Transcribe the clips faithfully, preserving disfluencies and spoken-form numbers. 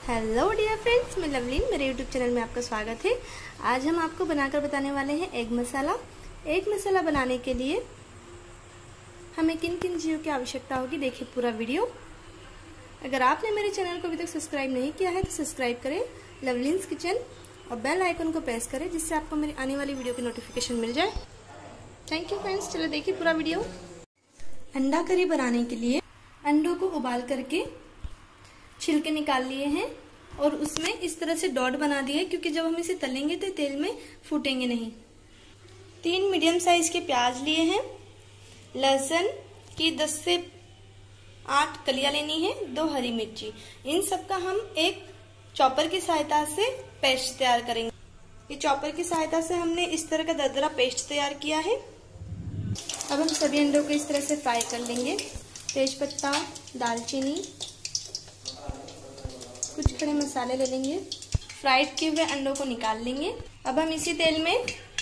Hello dear friends, मैं लवलीन, मेरे YouTube channel में आपका स्वागत है। आज हम आपको बनाकर बताने वाले हैं एग मसाला। एग मसाला बनाने के लिए हमें किन किन चीज़ों की आवश्यकता होगी, देखिए पूरा वीडियो। अगर आपने मेरे चैनल को अभी तक सब्सक्राइब नहीं किया है तो सब्सक्राइब करें लवलीन्स किचन और बेल आइकन को प्रेस करें, जिससे आपको मेरी आने वाली वीडियो की नोटिफिकेशन मिल जाए। Thank you friends. चलो देखिए पूरा वीडियो। अंडा करी बनाने के लिए अंडों को उबाल करके छिलके निकाल लिए हैं और उसमें इस तरह से डॉट बना दिए, क्योंकि जब हम इसे तलेंगे तो तेल में फूटेंगे नहीं। तीन मीडियम साइज के प्याज लिए हैं। लहसुन की दस से आठ कलियां लेनी है। दो हरी मिर्ची। इन सब का हम एक चॉपर की सहायता से पेस्ट तैयार करेंगे। ये चॉपर की सहायता से हमने इस तरह का दरदरा पेस्ट तैयार किया है। अब हम सभी अंडों को इस तरह से फ्राई कर लेंगे। तेज पत्ता, दालचीनी, कुछ खड़े मसाले ले लेंगे। फ्राइड किए हुए अंडों को निकाल लेंगे। अब हम इसी तेल में,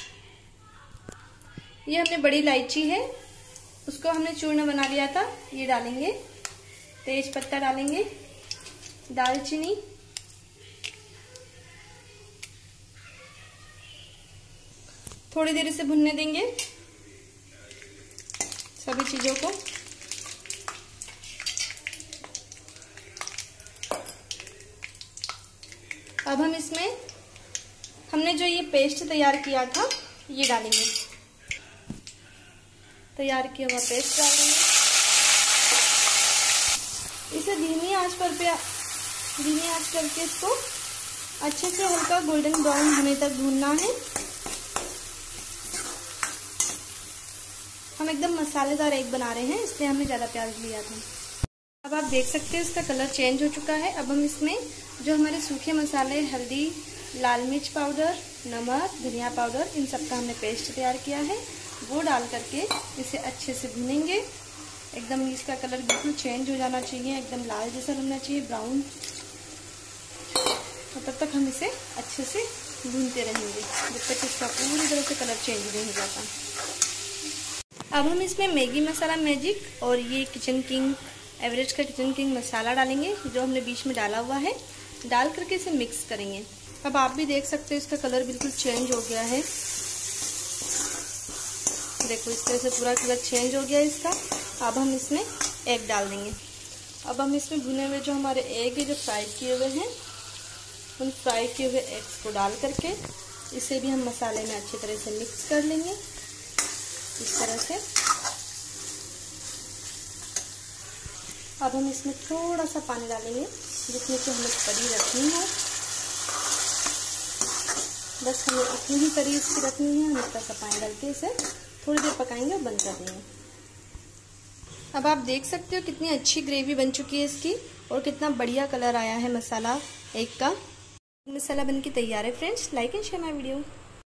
ये हमने बड़ी इलायची है, उसको हमने चूर्ण बना लिया था, ये डालेंगे। तेज पत्ता डालेंगे, दालचीनी, थोड़ी देर इसे भुनने देंगे सभी चीजों को। अब हम इसमें हमने जो ये पेस्ट तैयार किया था ये डालेंगे। तैयार किया हुआ पेस्ट डालेंगे। इसे धीमी आंच पर पे धीमी आंच करके इसको अच्छे से हल्का गोल्डन ब्राउन होने तक भूनना है। हम एकदम मसालेदार एग बना रहे हैं, इसलिए हमने ज्यादा प्याज लिया था। अब आप देख सकते हैं इसका कलर चेंज हो चुका है। अब हम इसमें जो हमारे सूखे मसाले, हल्दी, लाल मिर्च पाउडर, नमक, धनिया पाउडर, इन सब का हमने पेस्ट तैयार किया है, वो डाल करके इसे अच्छे से भूनेंगे। एकदम इसका कलर बिल्कुल चेंज हो जाना चाहिए, एकदम लाल जैसा बनना चाहिए, ब्राउन। और तब तक हम इसे अच्छे से भूनते रहेंगे जब तक इसका पूरी तरह से कलर चेंज नहीं हो जाता। अब हम इसमें मैगी मसाला मैजिक और ये किचन किंग एवरेज का किचन किंग मसाला डालेंगे, जो हमने बीच में डाला हुआ है। डाल करके इसे मिक्स करेंगे। अब आप भी देख सकते हो इसका कलर बिल्कुल चेंज हो गया है। देखो इस तरह से पूरा कलर चेंज हो गया इसका। अब हम इसमें एग डाल देंगे। अब हम इसमें भुने हुए जो हमारे एग है, जो फ्राई किए हुए हैं, उन फ्राई किए हुए एग्स को डाल करके इसे भी हम मसाले में अच्छी तरह से मिक्स कर लेंगे इस तरह से। अब हम इसमें थोड़ा सा पानी डालेंगे, जिसमें कि हमें करी रखनी है। बस हमें इतनी ही करी इसकी रखनी है। हम इतना सा पानी डाल के इसे थोड़ी देर पकाएंगे और बंद कर देंगे। अब आप देख सकते हो कितनी अच्छी ग्रेवी बन चुकी है इसकी और कितना बढ़िया कलर आया है मसाला एग का। मसाला बन के तैयार है friends. Like and share my video.